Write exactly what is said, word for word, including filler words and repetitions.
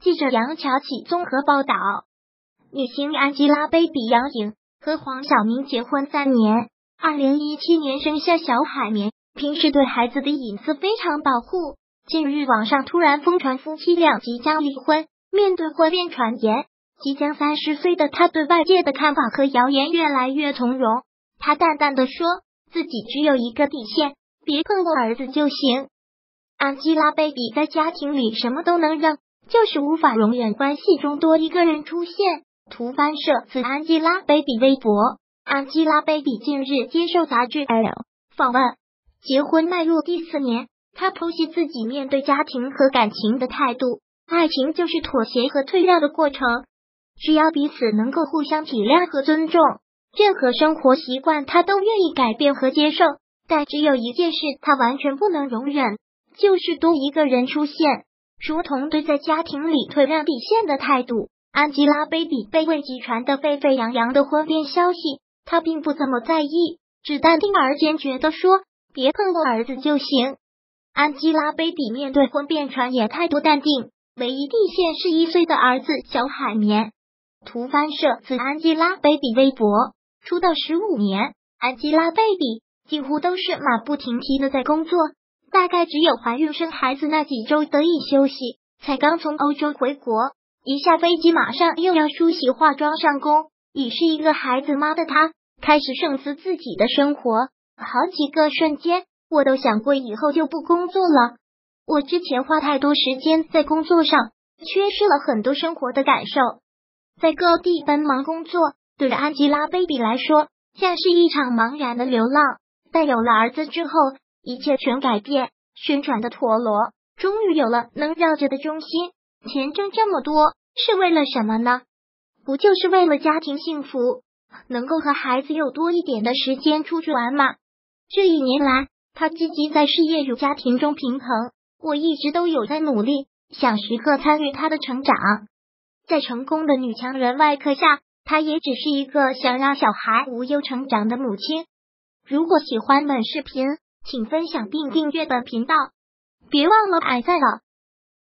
记者杨乔起综合报道。女星 Angelababy 杨颖和黄晓明结婚三年，二零一七年生下小海绵，平时对孩子的隐私非常保护。近日网上突然疯传夫妻俩即将离婚，面对婚变传言，即将三十岁的她对外界的看法和谣言越来越从容。她淡淡的说，自己只有一个底线，别碰我儿子就行。Angelababy 在家庭里什么都能让，就是无法容忍关系中多一个人出现。图翻摄自 Angelababy 微博。Angelababy 近日接受杂志 Elle 访问，结婚迈入第四年，她剖析自己面对家庭和感情的态度。爱情就是妥协和退让的过程，只要彼此能够互相体谅和尊重，任何生活习惯她都愿意改变和接受。但只有一件事她完全不能容忍，就是多一个人出现，如同对在家庭里退让底线的态度。Angelababy 被未集传的沸沸扬扬的婚变消息，她并不怎么在意，只淡定而坚决地说，别碰我儿子就行。Angelababy 面对婚变传言态度淡定，唯一底线是一岁的儿子小海绵。图翻摄自 Angelababy 微博。出道十五年， Angelababy 几乎都是马不停蹄的在工作，大概只有怀孕生孩子那几周得以休息，才刚从欧洲回国，一下飞机马上又要梳洗化妆上工。已是一个孩子妈的她，开始省思自己的生活，好几个瞬间我都想过以后就不工作了。我之前花太多时间在工作上，缺失了很多生活的感受。在各地奔忙工作，对 Angelababy 来说像是一场茫然的流浪，但有了儿子之后，一切全改变。旋转的陀螺终于有了能绕着的中心。钱挣这么多是为了什么呢？不就是为了家庭幸福，能够和孩子有多一点的时间出去玩吗？这一年来，他积极在事业与家庭中平衡，我一直都有在努力，想时刻参与他的成长。在成功的女强人外壳下，她也只是一个想让小孩无忧成长的母亲。如果喜欢本视频，请分享并订阅本频道，别忘了按赞了。